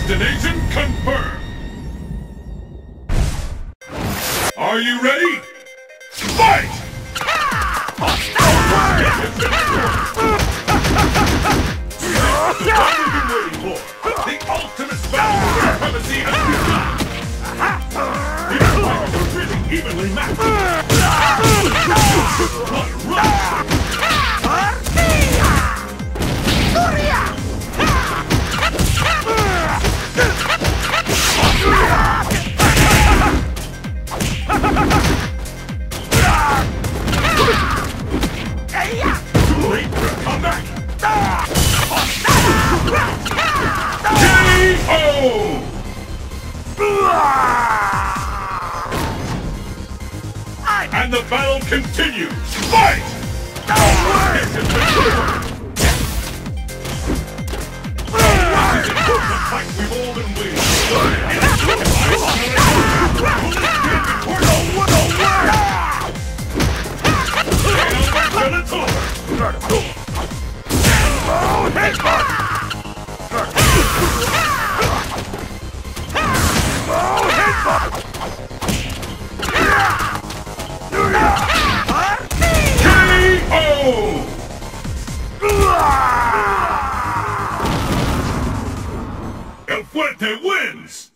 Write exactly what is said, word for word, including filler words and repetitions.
Destination confirmed! Are you ready? Fight! This is what we've been waiting for! The ultimate battle for supremacy has begun! These fighters are really evenly matched! Blood rush! Too late for a comeback! K O! And the battle continues! Fight! This is the fight we've all been waiting for! El Fuerte wins!